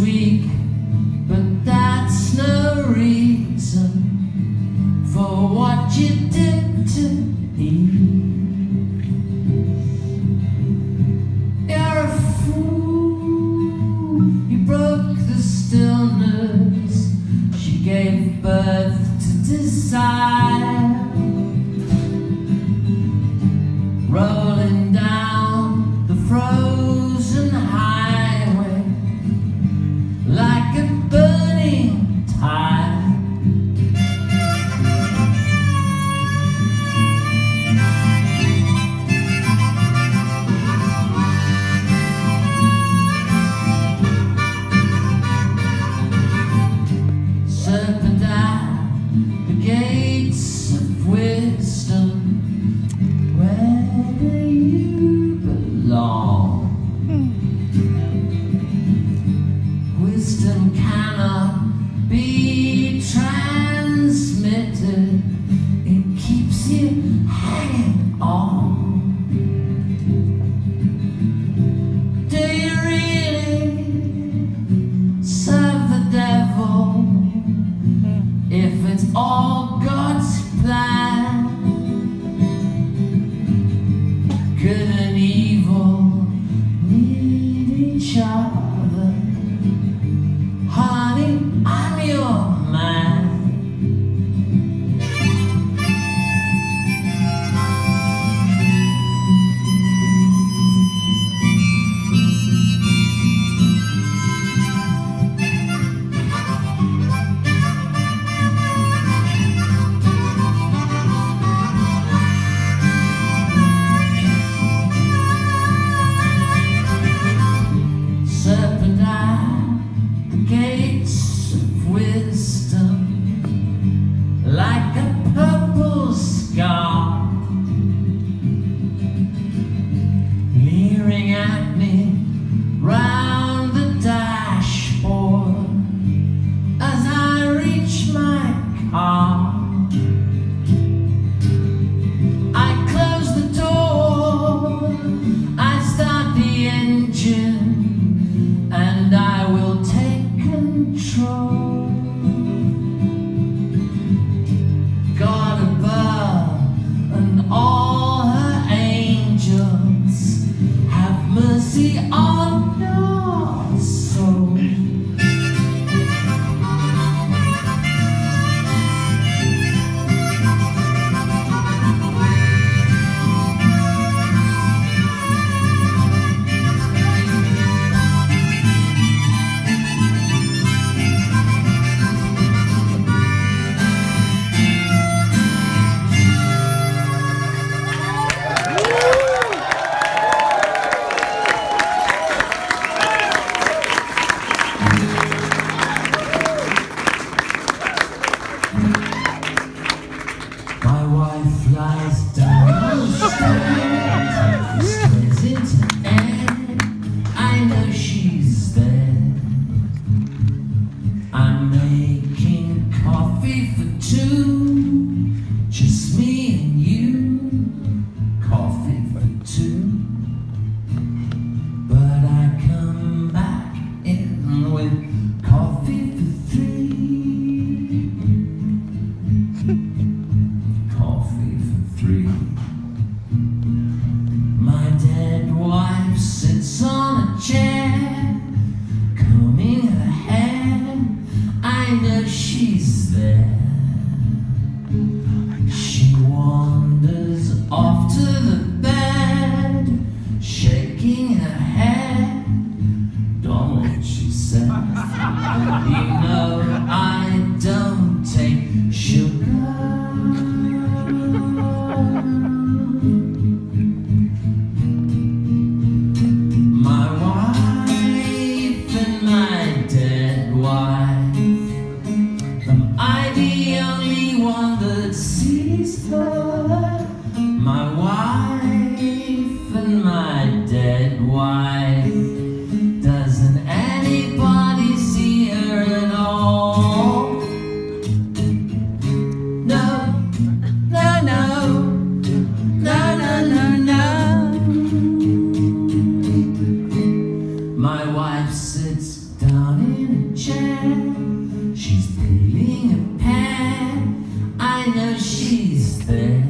weak, but that's no reason for what you did to me. You're a fool, you broke the stillness, she gave birth to desire, rolling down the frozen highway like a burning tide. Serpent eye, the gates of wisdom, where do you belong? Wisdom cannot be transmitted, it keeps you hanging on. Do you really serve the devil if it's all God's plan? Good and evil need each other. Honey, I'm your man. Serpent eye, the gates of wisdom, like a purple scar, leering at me round the dashboard as I reach my car. I close the door, I start the engine, and I will take control. God above and all her angels, have mercy on your soul. My wife lies down stares into air. I know she's there. I'm making coffee for two, just me and you. Coffee for two. But I come back in with coffee for three. Coffee for three. My dead wife sits on a chair, combing her hair. I know she's there. She wanders off to the bed, shaking her head. Donald, she said, you know I don't take sugar. My wife and my dead wife, am I the only one that sees her? My wife and my dead wife, doesn't anybody see her at all? in a chair, she's peeling a pear. I know she's there,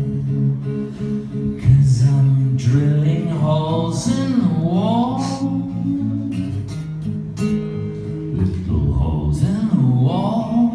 'cause I'm drilling holes in the wall, little holes in the wall.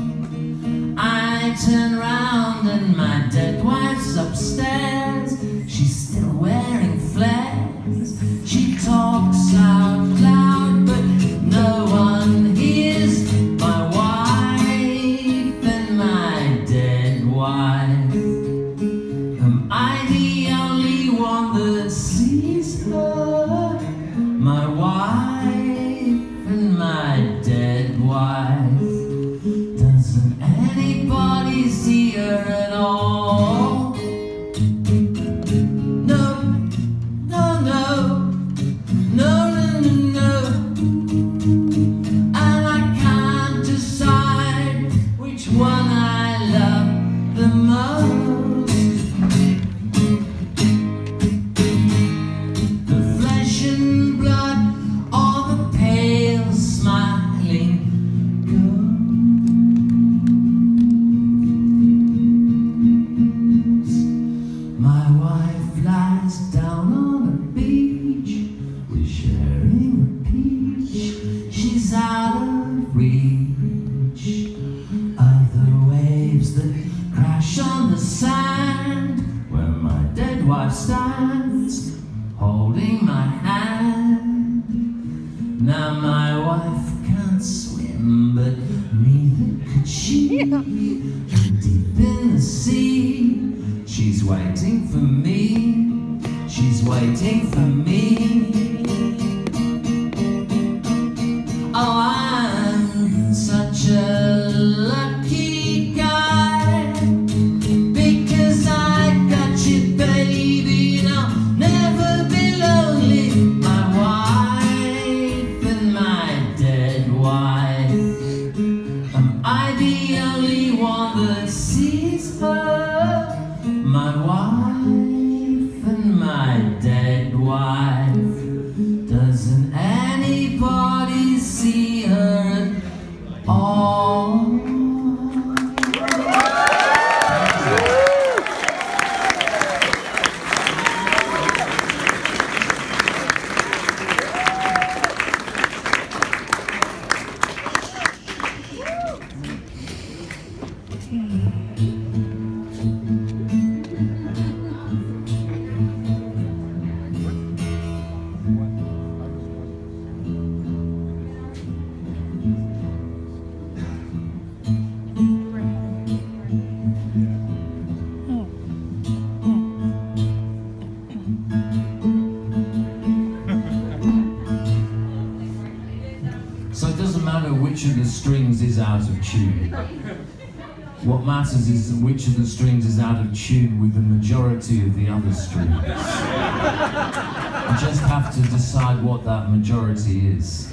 I turn round and my dead wife's upstairs. She's still wearing flares. She talks out loud, but no one hears. My wife and my dead wife. Am I the only one that sees her? My wife and my dead wife. Doesn't anybody see her at all? No, no, no, no, no, no. And I can't decide which one I love the most. The flesh and blood, or the pale smiling ghost. My wife lies down on a beach, we're sharing a peach. She's out of reach of the waves that crash on the sand, where my dead wife stands, holding my hand. Now my wife can't swim, but neither could she. Deep in the sea, she's waiting for me. She's waiting for me. Oh, I'm such a lucky guy, because I got you, baby, and I'll never be lonely. My wife and my dead wife. Am I the only one that sees her? My wife and my dead wife. Doesn't anybody see her at all? So it doesn't matter which of the strings is out of tune. What matters is which of the strings is out of tune with the majority of the other strings. You just have to decide what that majority is.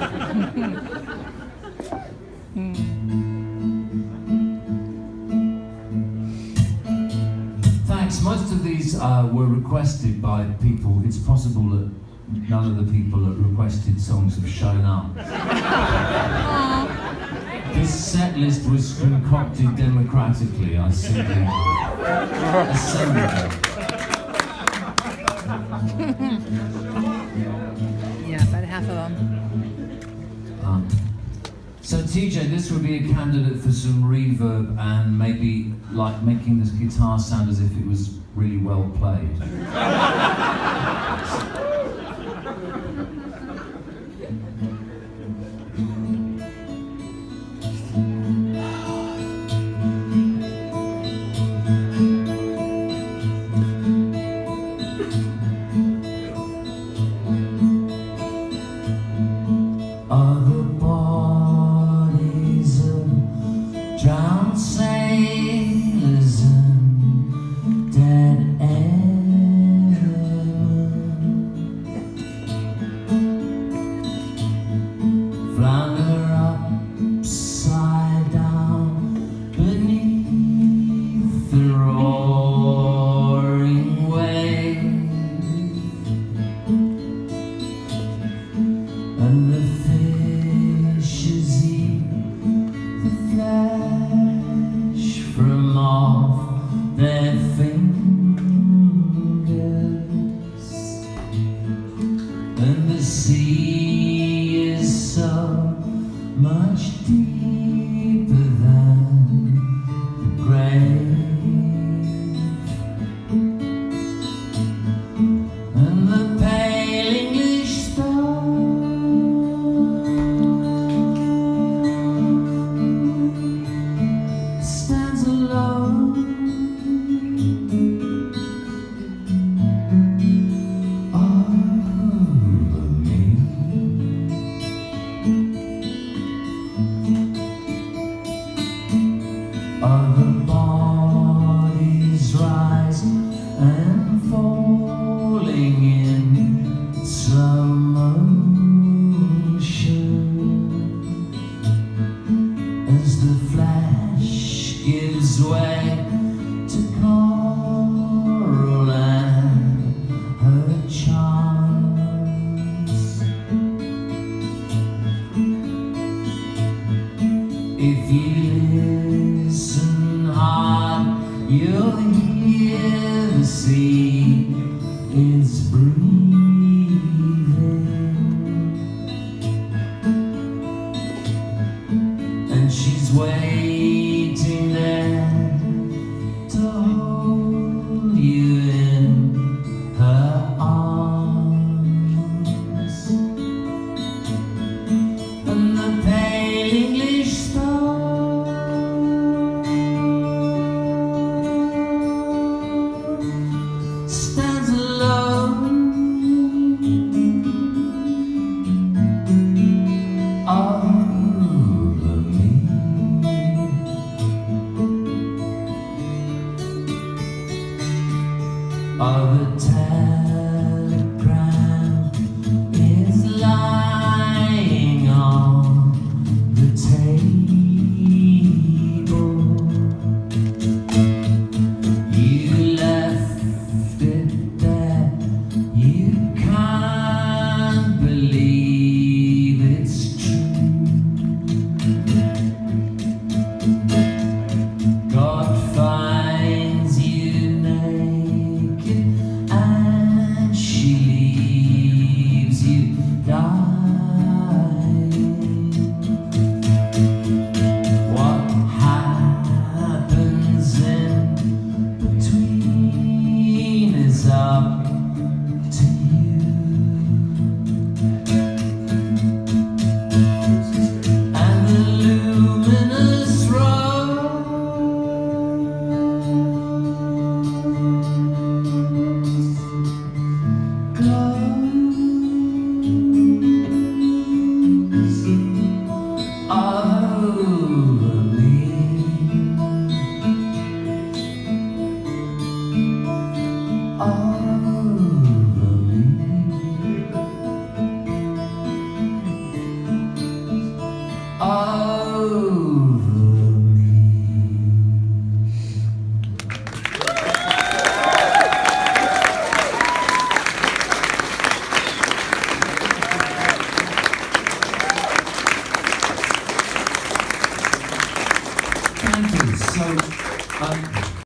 Thanks. Most of these were requested by people. It's possible that none of the people that requested songs have shown up. This set list was concocted democratically. I simply assembled it. Yeah, about half of them. So TJ, this would be a candidate for some reverb and maybe like making this guitar sound as if it was really well played. Other bodies of drowned sailors and dead airmen. deeper than the grave, and the pale English star stands alone over me. Other bodies rise and falling in slow motion as the flash gives way to coral and her charms. If you listen hard, you'll hear the sea is breathing, and she's waiting there to hold you in her arms. And the pale English star stands alone over me. The telegram is lying on the table. You left it there. You can't believe it's true. God finds you naked, and she leaves you dying. What happens in between is up to you. And the luminous rose glows over me. Over me. Thank you. So,